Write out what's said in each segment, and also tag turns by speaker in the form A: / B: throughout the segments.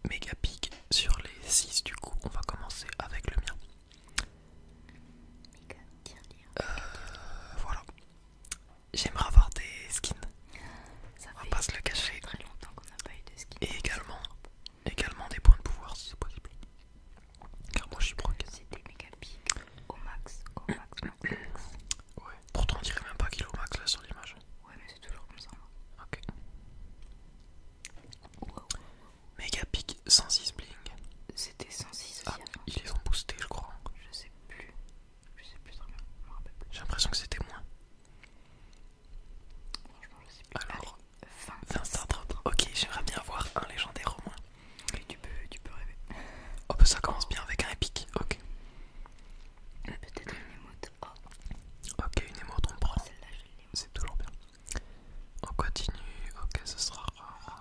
A: méga pics sur les 6 du coup. On va commencer avec le mien. Voilà. J'aimerais avoir des skins.
B: Ça
A: On va
B: fait
A: pas se le cacher.
B: très longtemps qu'on n'a pas eu de skin.
A: Et également des points de pouvoir si c'est possible. Car moi je suis broke.
B: C'est des méga pics au max, max.
A: Ouais. Pourtant on dirait même pas qu'il est au max là sur l'image.
B: Ouais, mais c'est toujours comme ça.
A: Ok. Méga pic 106 bling.
B: C'était 106 aussi
A: Ah,
B: avant.
A: ils les ont boostés je crois.
B: Je sais plus très bien. Je me rappelle plus.
A: J'ai l'impression que c'était moins.
B: Franchement, je sais plus.
A: Alors,
B: Allez,
A: 20 star drop. Ok, j'aimerais bien avoir un légendaire au moins.
B: Oui, tu peux rêver.
A: Oh bah ça commence bien avec un épique. Ok.
B: Peut-être une émote. Oh,
A: Ok, une émote on prend.
B: celle-là, je l'ai.
A: C'est toujours bien. On continue. Ok, ce sera rare.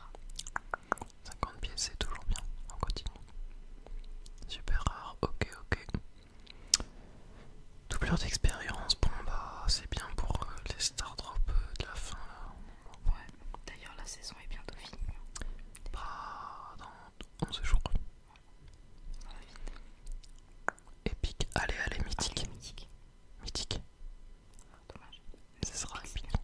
A: 50 pièces, c'est toujours bien. On continue. Super rare. Ok, ok. Doublure d'expérience. Bon bah c'est bien pour les star drops de la fin là.
B: Ouais, d'ailleurs, la saison est bientôt finie.
A: Bah dans 11 jours.
B: Ça va vite.
A: Épique. Allez, allez, mythique.
B: Allez, mythique.
A: Mythique.
B: Dommage.
A: Ce sera
B: Mythique,
A: épique.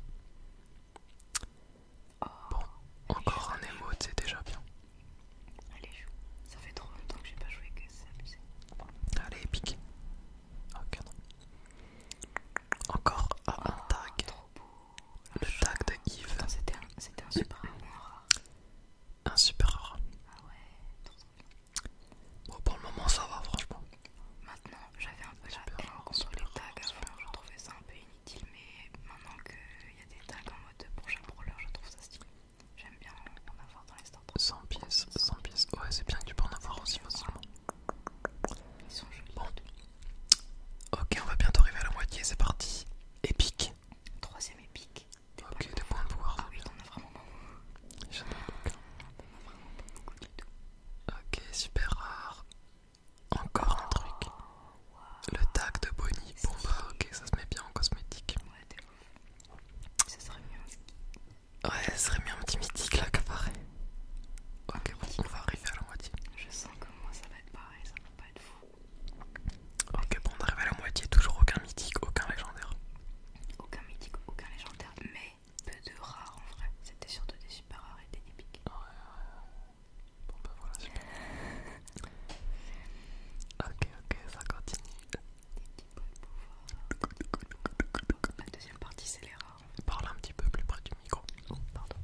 B: Oh,
A: Bon, encore un émote, c'est déjà bien.
B: allez, joue. Ça fait trop longtemps que j'ai pas joué que c'est abusé.
A: Allez, épique. Ok, non. Encore un tag.
B: Trop beau.
A: Le tag de Yves.
B: Attends, c'était un super rare ou un rare?
A: Un super rare.
B: Ah ouais, trop bien.
A: Bon, pour le moment, ça va, franchement.
B: Maintenant, j'avais un peu la
A: Super
B: haine
A: rare,
B: contre
A: super
B: les
A: rare,
B: tags
A: super
B: avant, je trouvais ça un peu inutile, mais maintenant qu'il y a des tags en mode prochain brawler, je trouve ça stylé. J'aime bien en avoir dans les starters.
A: 100 pièces, 100 pièces. Ouais, c'est bien que tu peux en avoir aussi facilement.
B: Ils sont jolis.
A: Bon. Ok, on va bientôt arriver à la moitié, c'est parti. Épique.
B: Troisième épique.
A: Ok, des points de pouvoir,
B: Ah
A: c'est
B: oui,
A: bien.
B: t'en as vraiment pas.
A: J'en ai aucun.
B: T'en as vraiment pas beaucoup du tout.
A: Ok, super rare. Encore un truc. Le tag de Bonnie. Bon bah, ok, ça se met bien en cosmétique.
B: Ouais, t'es ouf. Ça serait mieux un ski.
A: Ouais, ce serait bien un petit mythique là qu'apparaît. Ok, bon, on va arriver à la moitié.
B: Je sens que moi ça va être pareil, ça va pas être fou.
A: Ok, bon, on arrive à la moitié. Toujours aucun mythique, aucun légendaire.
B: Aucun mythique, aucun légendaire, mais peu de rares en vrai. C'était surtout des super rares et des épiques.
A: Bon bah voilà, super. Ok, ok, ça continue.
B: Des petits points de pouvoir. La deuxième partie, c'est les rares.
A: Parle un petit peu plus près du micro.
B: Oh, pardon.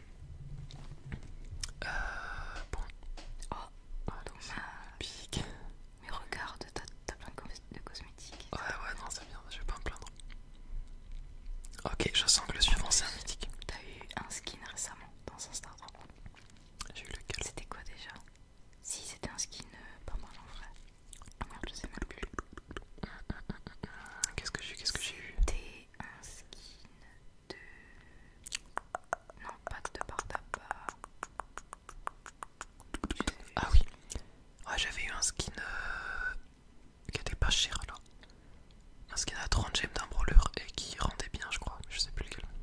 A: Bon.
B: Oh,
A: Allez, pique.
B: mais regarde, t'as plein de cosmétiques.
A: Ouais, ouais, non, c'est bien, je vais pas me plaindre. Ok, je sens que le suivant c'est un mythique.
B: T'as eu un skin récemment dans un Stardrop.
A: J'ai eu lequel?
B: C'était quoi déjà? Si, c'était un skin pas mal en vrai. Ah merde, je sais même plus.
A: Qu'est-ce que j'ai eu? Qu'est-ce que j'ai eu?
B: C'était un skin de. Non, pas de par tabac.
A: Ah oui. Ouais, j'avais eu un skin qui était pas cher là. Un skin à 30 gemmes d'un brawler et qui rendait bien, je crois. Je sais plus lequel.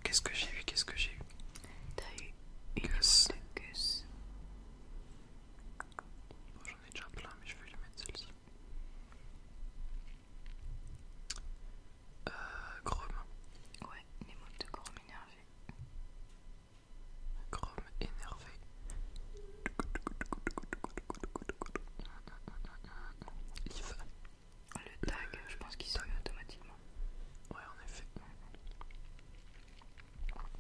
A: qu'est-ce que j'ai eu? Qu'est-ce que j'ai eu?
B: T'as eu une
A: Gus.
B: de Gus.
A: Bon, j'en ai déjà plein, mais je vais lui mettre celle-ci. Chrome.
B: Ouais, les mots de Chrome énervé.
A: Chrome énervé. Liv.
B: Le tag, je pense qu'il se met automatiquement.
A: Ouais, en effet.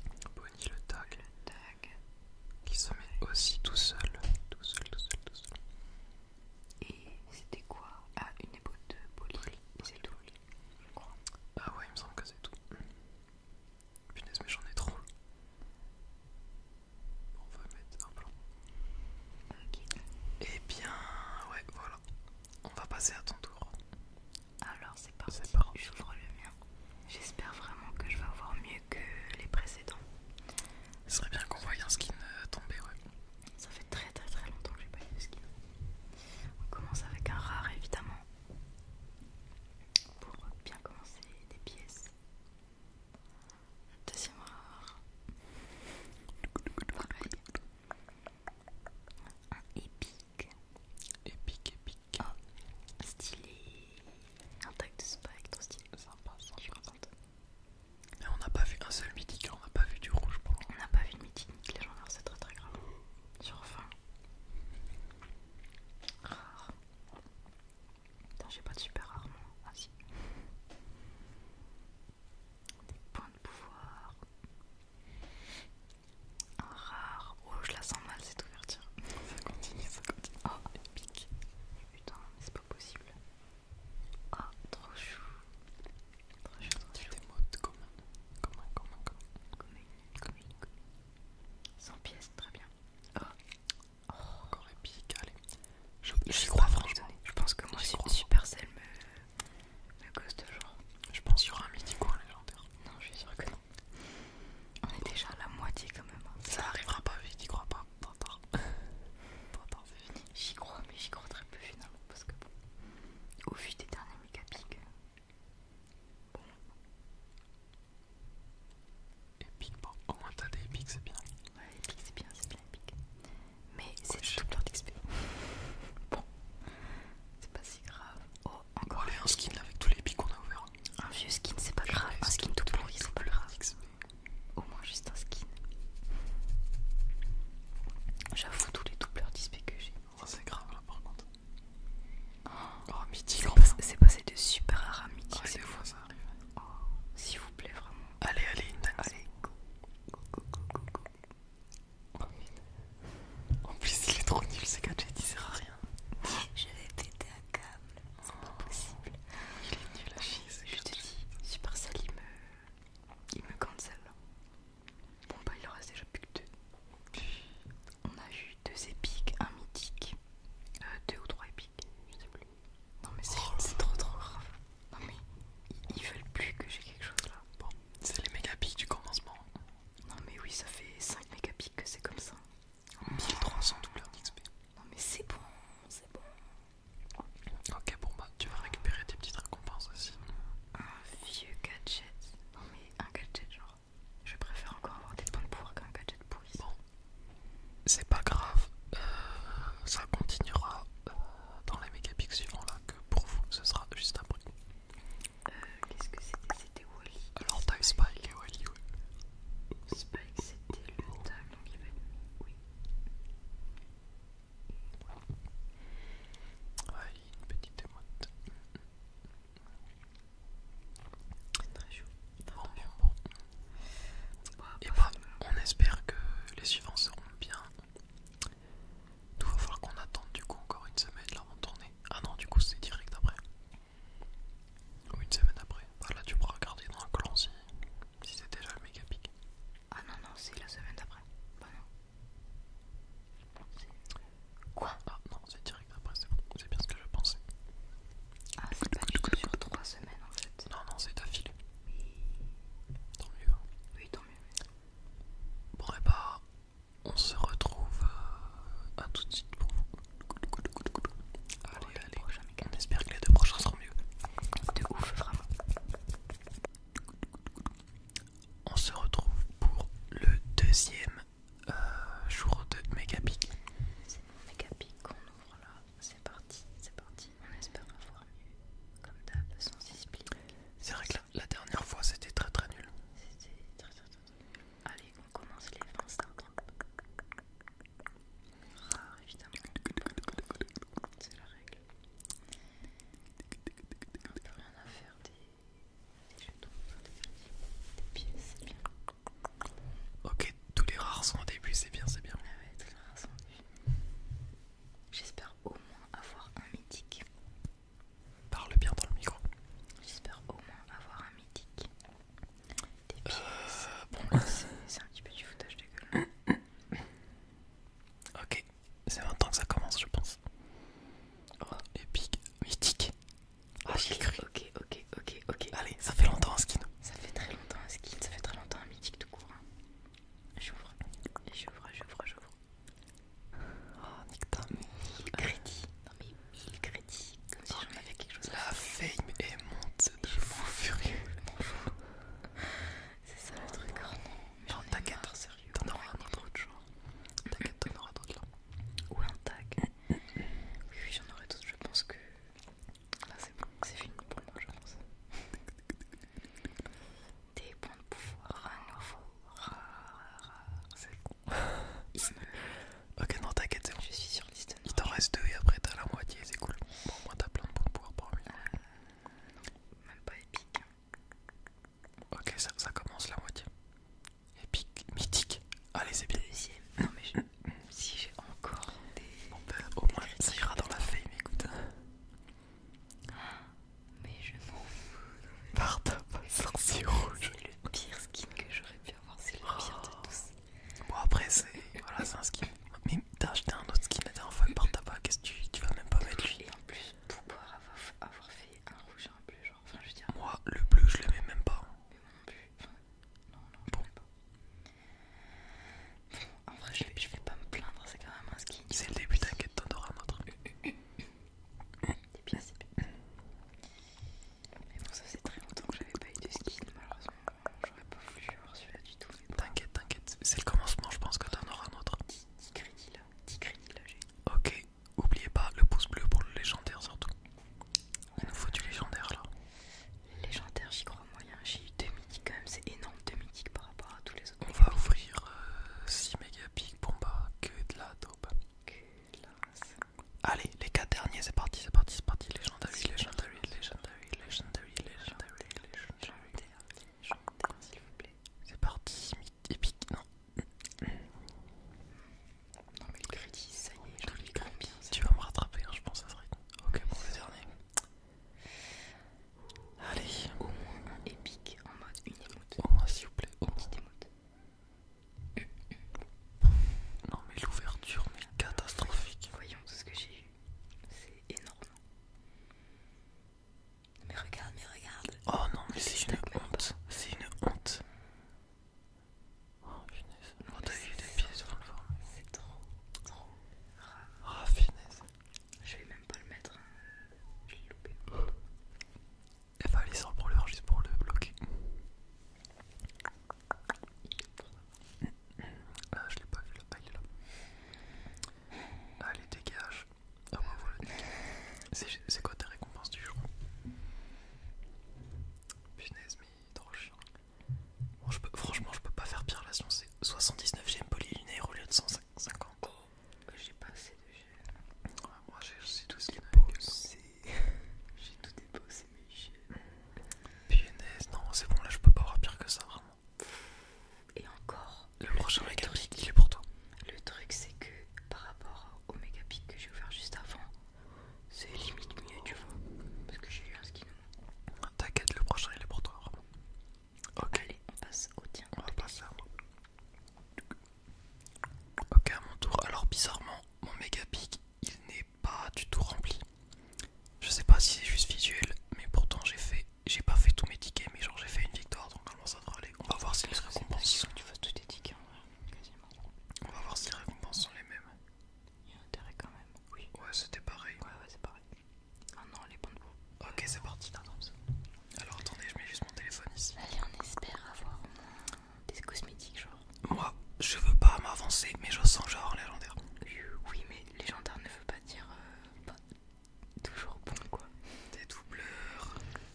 A: bizarrement, mon méga pic, il n'est pas du tout rempli. Je sais pas si c'est juste visuel, mais pourtant j'ai pas fait tous mes tickets, mais genre j'ai fait une victoire, donc normalement ça devrait aller. On va voir si les récompenses.
B: Tu fasses tous tes tickets en vrai, quasiment.
A: On va voir si les récompenses sont les mêmes.
B: Il y a intérêt quand même. Oui.
A: Ouais, c'était pareil.
B: Ouais, c'est pareil. Ah non, les points de boue.
A: Ok, c'est parti. Alors attendez, je mets juste mon téléphone ici.
B: Allez, on espère avoir au moins des cosmétiques, genre.
A: Moi, je veux pas m'avancer, mais je sens que je vais avoir légendaire.
B: Oui, mais légendaire ne veut pas dire pas toujours bon, quoi.
A: Des doubleurs.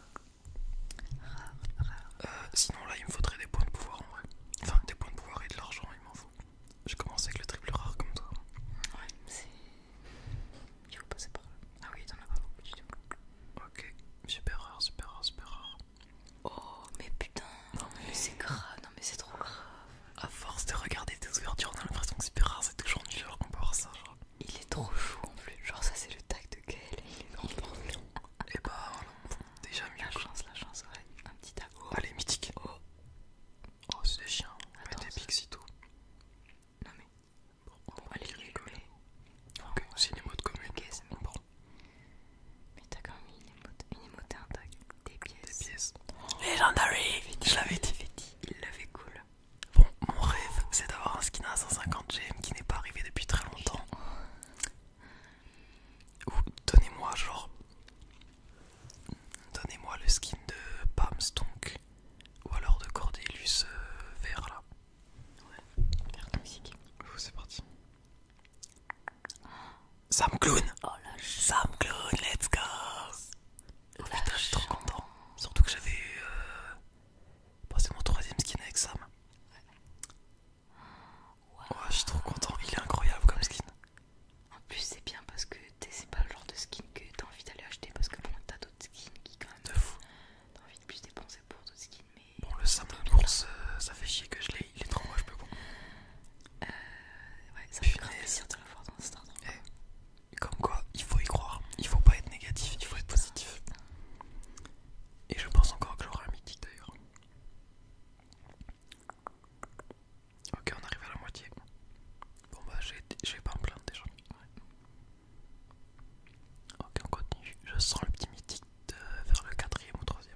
B: Rare.
A: Sinon là, il me faudrait des points de pouvoir en vrai. Enfin, des points de pouvoir et de l'argent, il m'en faut. Je commence avec le triple rare comme toi.
B: Ouais, c'est. Il faut passer par là. Ah oui, t'en as pas beaucoup du tout.
A: Ok, super rare, super rare, super rare.
B: Oh, mais putain. Non, mais c'est grave. Non, mais c'est trop grave.
A: À force de regarder tes ouvertures, on a l'impression que super rare, c'est toujours nul alors qu'on peut avoir ça, genre.
B: Il est trop chou en plus. Genre, ça, c'est le tag de Gaël. Il est trop bien.
A: Et bah voilà, déjà mieux.
B: La chance, ouais. Un petit tag. Oh.
A: Allez, mythique.
B: Oh.
A: Oh, c'est des chiens.
B: Attends,
A: Mais des pixies tout.
B: Non, mais. Bon, allez,
A: rigole.
B: mais.
A: Ok, c'est une émote commune.
B: Ok, c'est bon. Mais t'as quand même mis une émote et un tag. Des pièces.
A: Des pièces. Legendary. Je l'avais dit.
B: Il l'avait cool.
A: Bon, mon rêve, c'est d'avoir un skin à 150 GM qui n'est pas arrivé depuis très longtemps. Ou donnez-moi genre... Donnez-moi le skin de Pam Stonk. Ou alors de Cordelius vert là.
B: Ouais, vert toxique.
A: Oh, c'est parti. Sam Clown.
B: Oh la
A: Sam Clown, let's go. Oh putain, je suis trop content. Surtout que j'avais... c'est mon troisième skin avec Sam. Ouais, je suis trop content, il est incroyable comme skin.
B: En plus, c'est bien parce que c'est pas le genre de skin que t'as envie d'aller acheter. Parce que bon, t'as d'autres skins qui, quand même,
A: De fou.
B: t'as envie de plus dépenser pour d'autres skins. Mais
A: Bon, le Sam de course, ça fait chier que je l'ai, il est trop moche, mais bon.
B: ouais, ça me fait grave plaisir de l'avoir dans Star Trek.
A: Comme quoi, il faut y croire. Il faut pas être négatif, il faut être positif. Et je pense encore que j'aurai un mythique d'ailleurs. Ok, on arrive à la moitié. Bon bah, je vais pas me plaindre déjà. Ok, on continue. Je sens le petit mythique vers le quatrième ou troisième.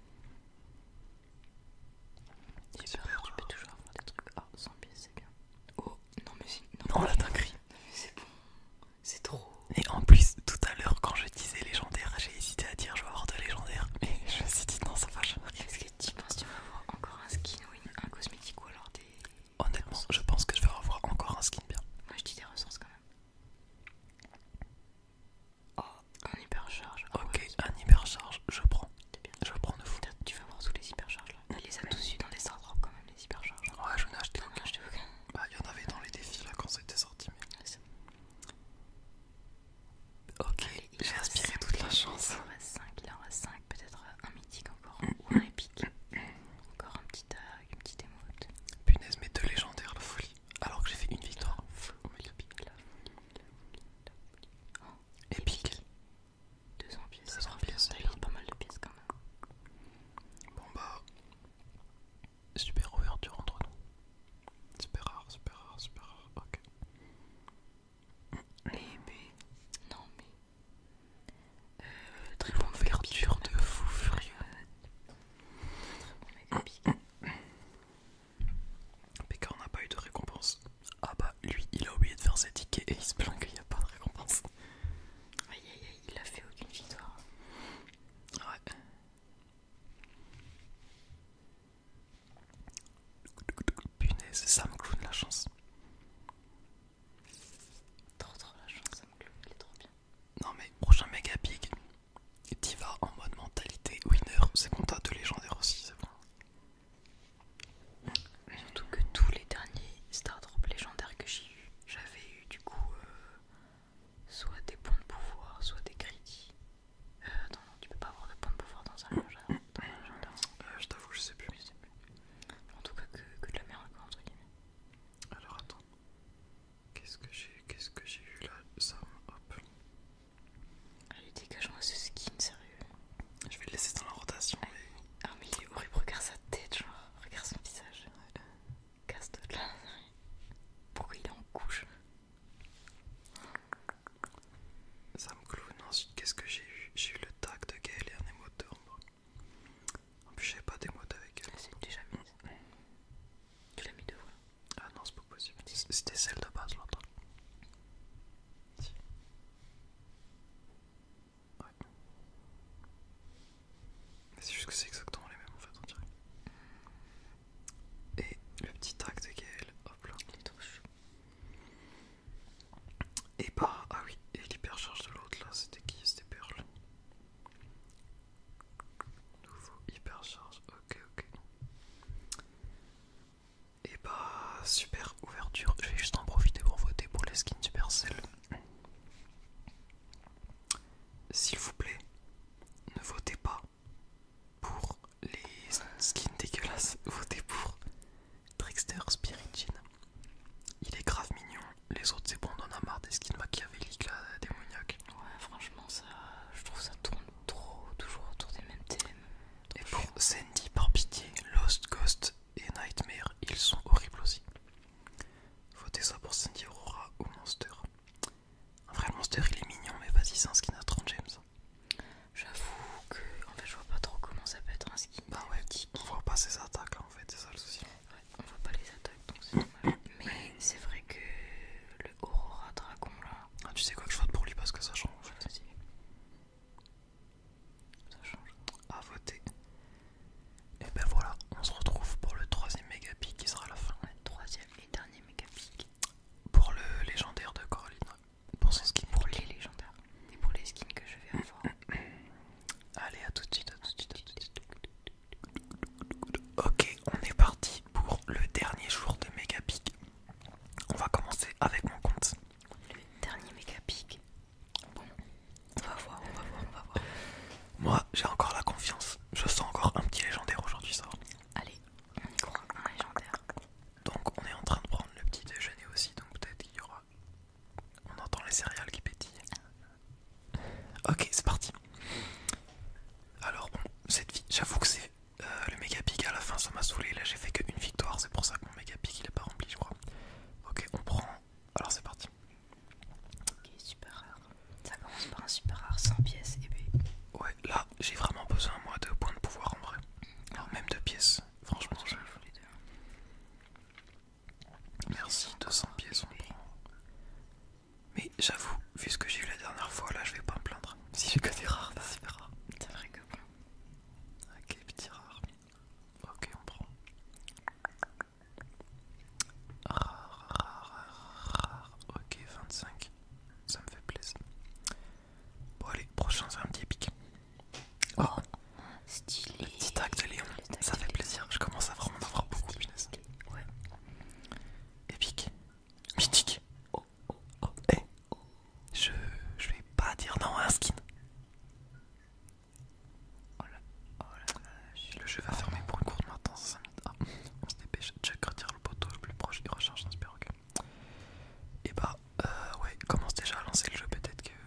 B: Super, tu peux toujours avoir des trucs. Ah, 100 pièces, c'est bien. Oh, non, mais si.
A: Non, la dinguerie.
B: C'est bon. C'est trop.
A: Et en plus, tout à l'heure, quand je disais légendaire, j'ai hésité à dire je vais avoir de légendaire. Mais je me suis dit non, ça va jamais arriver.
B: Est-ce que tu penses que tu vas avoir encore un skin ou un cosmétique ou alors des.
A: Honnêtement, je pense que je vais avoir encore un skin bien.
B: Moi, je dis des ressources quand même. Oh, un hypercharge. Ah
A: Ok,
B: ouais,
A: un hypercharge, je prends.
B: c'est bien.
A: Je prends de fou.
B: Tu vas avoir tous les hypercharges là. Il les a tous eu dans des Star Drops quand même, les hypercharges.
A: Ouais, je n'ai acheté
B: T'en as
A: aucun.
B: acheté aucun.
A: Bah, il y en avait dans les défis là quand c'était sorti. Mais...
B: Ouais, c'est bon.
A: Ok,
B: Allez,
A: j'ai aspiré toute la chance.
B: Il en reste 5, peut-être un mythique encore, ou un épique. Encore un petit tag, une petite émote.
A: Punaise, mais deux légendaires, la folie. Alors que j'ai fait une victoire. Épique.
B: 200 pièces.
A: 200 pièces,
B: T'as
A: c'est bien.
B: eu pas mal de pièces quand même.
A: Bon bah, super ouverture entre nous. Super rare, super rare, super rare. Ok.
B: Et B. Non mais. Très bon
A: Ouverture de fou furieux.
B: Très bon méga pique.
A: PK, on n'a pas eu de récompense. Ah bah, lui, il a oublié de faire ses tickets et il se plaint qu'il n'y a pas de récompense.
B: Aïe aïe aïe, il a fait aucune victoire.
A: Ouais. Punaise, Sam Clown, la chance.
B: Trop la chance, ça me cloue, il est trop bien.
A: Non mais, prochain méga big. T'y vas en mode mentalité winner. C'est bon, t'as deux légendaires aussi, c'est bon.
B: Surtout que tous les derniers Star Drop légendaires que j'ai eu, j'avais eu du coup soit des points de pouvoir, soit des crédits. Attends, non, tu peux pas avoir de points de pouvoir dans un légendaire.
A: Je t'avoue, je sais plus.
B: En tout cas, que de la merde, quoi, entre guillemets.
A: Alors Et bah super ouverture, je vais juste en profiter pour voter pour les skins Supercell. S'il vous plaît, ne votez pas pour les skins dégueulasses, votez pour Trickster Spirit Gin. Il est grave mignon, les autres c'est bon, on en a marre des skins machiavéliques là, démoniaques.
B: Ouais, franchement, ça, je trouve ça tourne trop, toujours autour des mêmes thèmes.
A: Et pour Sandy, par pitié, Lost, Ghost et Nightmare, ils sont horribles aussi. Votez ça pour Sandy, Aurora ou Monster. En vrai, le Monster il est mignon, mais vas-y, c'est un skin à 30 gems.
B: J'avoue que, en fait, je vois pas trop comment ça peut être un skin.
A: Bah ouais, on voit pas ses attaques là en fait, c'est ça le souci.
B: Ouais, on voit pas les attaques, donc c'est dommage. Mais c'est vrai que le Aurora Dragon là,
A: Ah, tu sais quoi, je vote pour lui parce que ça change en fait.
B: vas-y. Ça change.
A: À voter. Et ben voilà, on se retrouve pour le troisième méga pick qui sera à la fin.
B: Ouais, troisième et dernier méga pick.
A: Pour le légendaire de Coraline, pour son skin.
B: Pour les légendaires et pour les skins que je vais avoir.
A: Allez, à tout de suite, à tout de suite, à tout de suite. Ok, on est parti pour le dernier jour de méga pick. On va commencer avec mon compte.
B: Le dernier méga pick. Bon, on va voir, on va voir, on va voir.
A: Moi, j'ai encore la confiance. Je sens encore un petit légendaire aujourd'hui, ça va.
B: Allez, on y croit, un légendaire.
A: Donc, on est en train de prendre le petit déjeuner aussi, donc peut-être qu'il y aura. On entend les céréales qui pétillent. Ok, c'est parti. Alors, bon, cette vie, j'avoue que c'est le méga pick à la fin, ça m'a saoulé. Là, j'ai fait qu'une victoire, c'est pour ça que mon méga pick il est pas rempli, je crois. Ok, on prend. Alors, c'est parti.
B: Ok, super rare. Ça commence par un super rare 100 pièces et puis.
A: Ouais, là, j'ai vraiment besoin, moi, de points de pouvoir en vrai. Alors, même de pièces, franchement,
B: Il faut les deux.
A: Merci, 200 pièces, on prend. Mais j'avoue, vu ce que j'ai eu la dernière fois, là, je vais pas me plaindre. Si j'ai que des rares, c'est super rare.
B: C'est vrai que bon.
A: Ok, petit rare. Ok, on prend. Rare, rare, rare. Ok, 25. Ça me fait plaisir. Bon, allez, prochain, c'est un petit épique. Oh,
B: Stylé.
A: le petit tag de Léon,
B: Le tag
A: ça
B: de
A: fait
B: Léon.
A: plaisir. Je commence à vraiment en avoir beaucoup, punaise.
B: Ouais.
A: Épique. Mythique. Oh, oh, oh. Eh. Je vais pas dire non à un skin.
B: Oh la vache.
A: Le jeu va fermer pour une courte maintenance à 5 minutes. Ah, on se dépêche. Jack retire le poteau le plus proche et recharge un Spirock. Et bah, ouais, commence déjà à lancer le jeu peut-être que.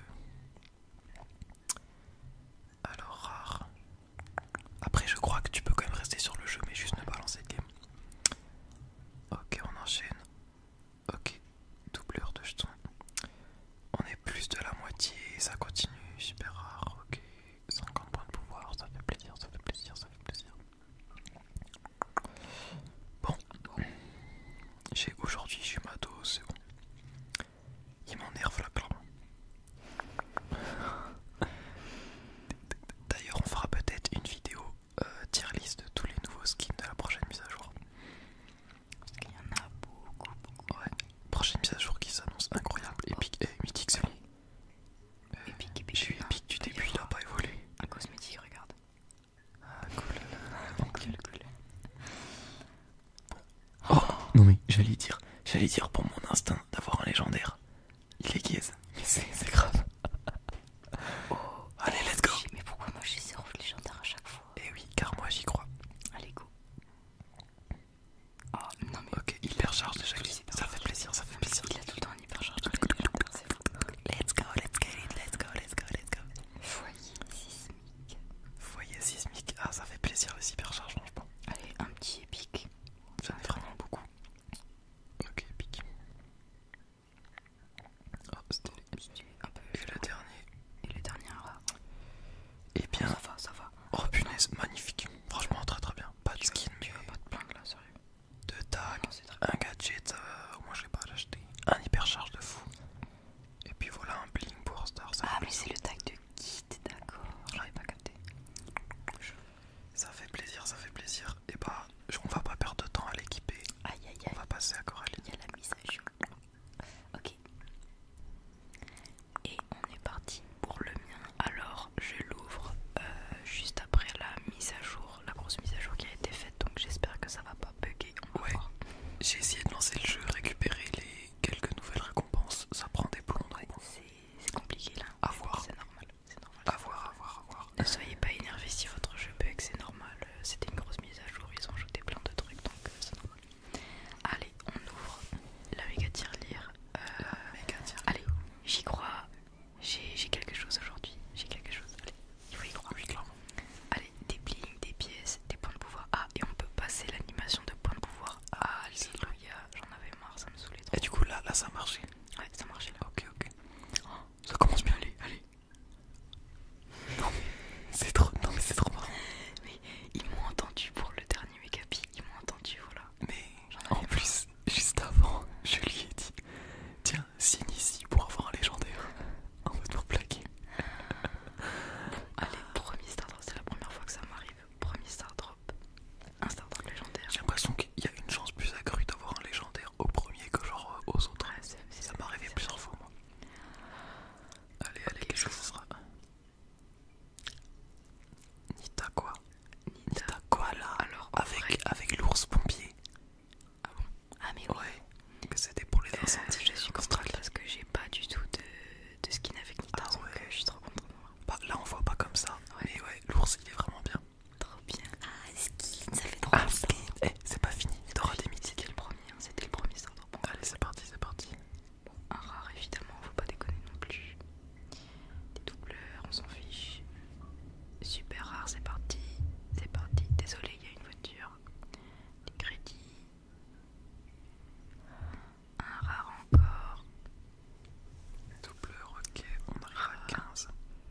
A: Alors, rare. Après, je crois que tu peux quand même rester sur le jeu, mais juste ne pas lancer le game. Ok, on enchaîne. Ok, doubleur de jetons. On est plus de la moitié, ça continue, super rare. Ok, 50 points de pouvoir, ça fait plaisir, ça fait plaisir, ça fait plaisir. Bon, aujourd'hui j'ai ma dose, c'est bon. Il m'énerve là, clairement. D'ailleurs, on fera peut-être une vidéo tier list de tous les nouveaux skins de la prochaine mise à jour.
B: Parce qu'il y en a beaucoup, beaucoup.
A: Ouais, prochaine mise à jour qui s'annonce incroyable, épique et mythique, c'est bon.
B: Épique, épique.
A: J'ai eu épique du début, il a pas évolué.
B: Un cosmétique, regarde.
A: Ah, cool.
B: Quel cool.
A: Oh, non mais j'allais dire pour mon instinct d'avoir un légendaire. Il est gaze, mais c'est grave.
B: Oh,
A: allez, let's go.
B: Mais pourquoi moi j'ai 0 légendaire à chaque fois?
A: Eh oui, car moi j'y crois.
B: Allez, go. Oh, non mais.
A: Ok, hypercharge déjà,
B: Tous les hypercharges.
A: ça fait plaisir, ça fait plaisir.
B: Il a tout le temps un hypercharge dans les légendaires, c'est fou.
A: Let's go, let's get it, let's go, let's go, let's go.
B: Foyer sismique.
A: Foyer sismique, ah ça fait plaisir les hypercharges franchement.
B: Allez, un petit épique.
A: J'en ai vraiment beaucoup. Ok, épique. Oh, c'était
B: Un peu
A: J'ai essayé de lancer le jeu, récupérer les quelques nouvelles récompenses. Ça prend des plombs.
B: Ouais, c'est compliqué là.
A: À voir.
B: C'est normal. C'est normal.
A: À voir, à voir, à voir.
B: Ne soyez pas énervés si votre jeu bug, c'est normal. C'était une grosse mise à jour, ils ont ajouté plein de trucs donc c'est normal. Allez, on ouvre la méga tirelire. Allez, j'y crois. J'ai quelque chose aujourd'hui. J'ai quelque chose. Allez, il faut y croire.
A: Oui, clairement.
B: Allez, des blings, des pièces, des points de pouvoir. Ah, et on peut passer l'animation de points de pouvoir. Ah, alléluia, j'en avais marre, ça me saoulait trop.
A: Et du coup, là ça a marché.
B: Ouais, ça marchait là.
A: Ok, ok. Ça commence bien.
B: Allez.
A: Non, mais c'est trop. Non, mais c'est trop marrant.
B: Mais ils m'ont entendu pour le dernier Megapi. Ils m'ont entendu, voilà.
A: Mais
B: J'en
A: en
B: avais
A: plus, juste avant, je lui ai dit tiens, signe ici pour avoir un légendaire. En mode pour plaquer.
B: Allez, premier Star Drop, c'est la première fois que ça m'arrive. Premier Star Drop, un Star Drop légendaire.
A: J'ai l'impression qu'il y a une chance plus accrue d'avoir un légendaire au premier que genre aux autres.
B: Ouais,
A: Ça m'est arrivé plusieurs fois, moi. Allez, allez, qu'est-ce que ça sera? Nita quoi? Nita quoi là?
B: Alors, en vrai-
A: avec l'ours pompier.
B: Ah bon? Ah mais oui.
A: Ouais, que c'était pour les incendies.
B: Je suis contente parce que j'ai pas du tout de skin avec Nita,
A: Ah
B: donc
A: ouais.
B: je suis trop contente.
A: Bah, là on voit pas comme ça.
B: Ouais.
A: Mais ouais, l'ours il est vraiment bien.
B: Trop bien. Ah, skin, ça fait trop
A: Ah,
B: longtemps.
A: eh, c'est pas fini, il y aura des mythiques.
B: C'était le premier Star Drop. Bon,
A: Allez, c'est parti, c'est parti.
B: un rare évidemment, faut pas déconner non plus. Des doubleurs, on s'en fiche. Super rare, c'est parti. C'est parti. Désolé, il y a une voiture. Des crédits. Un rare encore.
A: Doubleur, ok, on arrive à 15.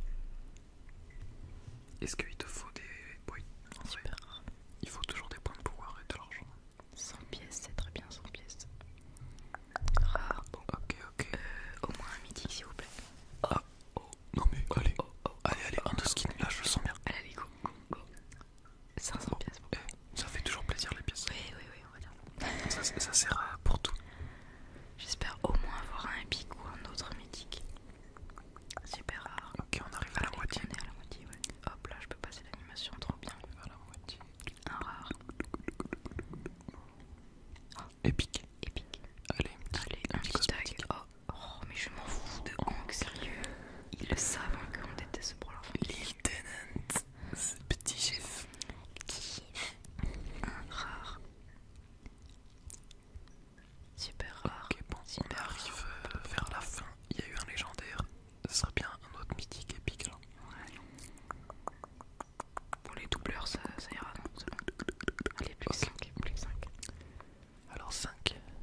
A: Est-ce qu'il te faut des... Oui, en vrai,
B: Super rare.
A: il faut toujours des points de pouvoir et de l'argent.
B: 100 pièces, c'est très bien 100 pièces. Rare. Bon,
A: Ok, ok.
B: au moins un mythique s'il vous plaît.
A: Ah, oh, non mais allez, allez, un de skin, là je le sens bien.
B: Allez, go, go, go. 500 pièces. Bon.
A: Eh, ça fait toujours plaisir les pièces.
B: Oui, on va dire.
A: Ça sert pour tout.
B: J'espère au moins avoir un épique ou un autre mythique. Super rare.
A: Ok, on arrive à la
B: Allez,
A: moitié.
B: on est à la moitié, ouais. Hop là, je peux passer l'animation, trop bien.
A: À la moitié.
B: Un rare.
A: Épique.
B: Épique.
A: Allez,
B: Allez,
A: un
B: un
A: petit
B: petit tag.
A: cosmétique.
B: Oh, mais je m'en fous de Hank, sérieux. Ils le savent hein, qu'on déteste pour leur famille.
A: Lieutenant, ce petit chef.
B: Un rare. Super rare.
A: Ok, bon, on arrive vers la fin. Il y a eu un légendaire. Ce serait bien un autre mythique épique là.
B: Pour les doubleurs, ça ira, non, c'est bon. Allez, plus que 5, plus que 5.
A: Alors 5.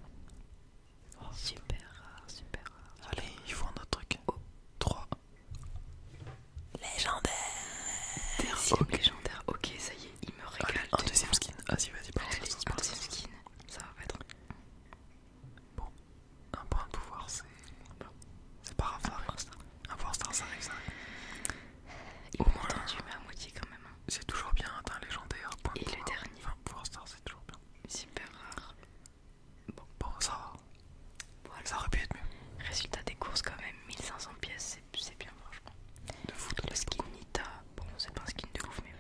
B: Super rare, super rare.
A: Allez, il faut un autre truc.
B: Oh.
A: 3. Légendaire.
B: Deuxième
A: Ok.
B: légendaire, ok, ça y est, il me
A: Allez,
B: régale.
A: un deuxième skin. Vas-y,
B: Allez,
A: balance,
B: un deuxième skin, ça va être.
A: Bon, un point de pouvoir, c'est pas grave, ça arrive. Un pouvoir star, ça arrive, ça arrive.
B: Ils m'ont entendu, mais à moitié quand même. Hein.
A: C'est toujours bien, un légendaire. Point de
B: Et le
A: pouvoir.
B: dernier.
A: Enfin, pouvoir star, c'est toujours bien.
B: Super rare.
A: Bon, ça va.
B: Voilà.
A: Ça aurait pu être mieux.
B: Résultat des courses quand même, 1500 pièces, c'est bien franchement.
A: De fou,
B: Le skin Nita, bon c'est pas un skin de ouf mais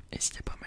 A: Et s'il n'y a pas